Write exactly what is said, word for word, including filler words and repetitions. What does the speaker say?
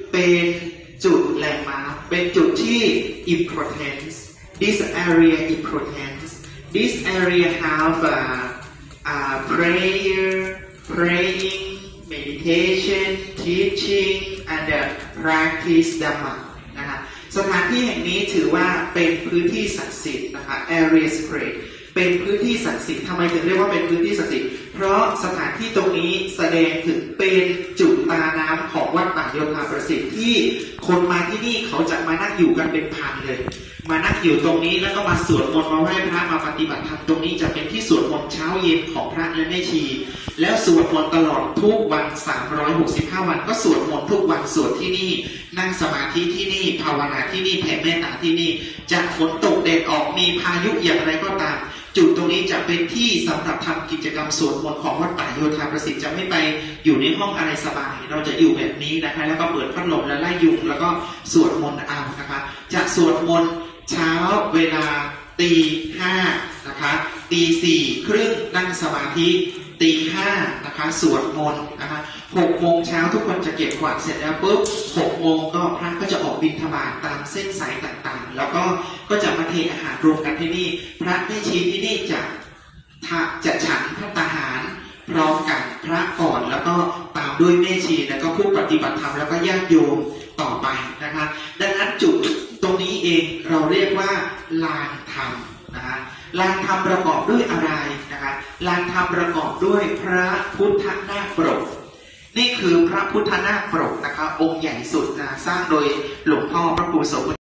เป็นจุดแลนด์มาร์คเป็นจุดที่ importance this area importance this area have a, a prayer praying meditation teaching and practice dhamma นะคะสถานที่แห่งนี้ถือว่าเป็นพื้นที่ศักดิ์สิทธิ์นะคะ area sacred เป็นพื้นที่ศักดิ์สิทธิ์ทำไมถึงเรียกว่าเป็นพื้นที่ศักดิ์สิทธิ์เพราะสถานที่ตรงนี้แสดงถึงเป็นจุดตาน้ำของวัดป่าโยธาประสิทธิ์ที่คนมาที่นี่เขาจะมานั่งอยู่กันเป็นพันเลยมานั่งอยู่ตรงนี้แล้วก็มาสวดมนต์มาไหว้พระมาปฏิบัติธรรมตรงนี้จะเป็นที่สวดมนต์เช้าเย็นของพระและแม่ชีแล้วสวดมนต์ตลอดทุกวันสามร้อยหกสิบห้าวันก็สวดมนต์ทุกวันสวดที่นี่นั่งสมาธิที่นี่ภาวนาที่นี่แผ่เมตตาที่นี่จะฝนตกแดดออกมีพายุอย่างไรก็ตามจุดตรงนี้จะเป็นที่สำหรับทำกิจกรรมสวดมนต์ของวัดป่าโยธาประสิทธิ์จะไม่ไปอยู่ในห้องอะไรสบายเราจะอยู่แบบนี้นะคะแล้วก็เปิดพัดลมและไล่ยุงแล้วก็สวดมนต์เอานะคะจะสวดมนต์เช้าเวลาตีห้านะคะตีสี่ครึ่งนั่งสมาธิตีห้านะคะสวดมนต์นะคะหกโมงเช้าทุกคนจะเก็บกวาดเสร็จแล้วปุ๊บหกโมงก็พระก็จะออกบิณฑบาตตามเส้นสายต่างๆแล้วก็ก็จะมาเทอาหารรวมกันที่นี่พระแม่ชีที่นี่จะจะฉันพระตาหารพร้อมกันพระก่อนแล้วก็ตามด้วยแม่ชีแล้วก็ผู้ปฏิบัติธรรมแล้วก็ญาติโยมต่อไปนะคะดังนั้นจุดตรงนี้เองเราเรียกว่าลานธรรมนะคะลานธรรมประกอบด้วยอะไรนะคะลานธรรมประกอบด้วยพระพุทธนาคปรกนี่คือพระพุทธนาคปรกนะคะองค์ใหญ่สุดนะสร้างโดยหลวงพ่อพระครูโสพล